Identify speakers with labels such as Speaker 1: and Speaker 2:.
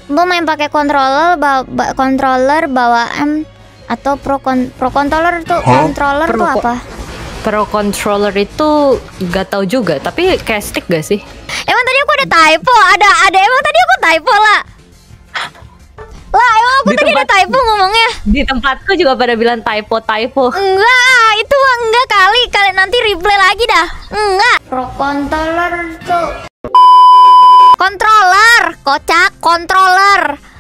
Speaker 1: Lu main pakai controller bawa M atau pro controller tuh controller tuh apa?
Speaker 2: Pro controller itu gak tahu juga, tapi kayak stick gak sih?
Speaker 1: Emang tadi aku ada typo, ada emang tadi aku typo lah. Lah emang aku tadi ada typo ngomongnya.
Speaker 2: Di tempatku juga pada bilang typo.
Speaker 1: Enggak, itu enggak kali. Kalian nanti replay lagi dah. Enggak. Pro controller tuh. Controller, kocak, controller.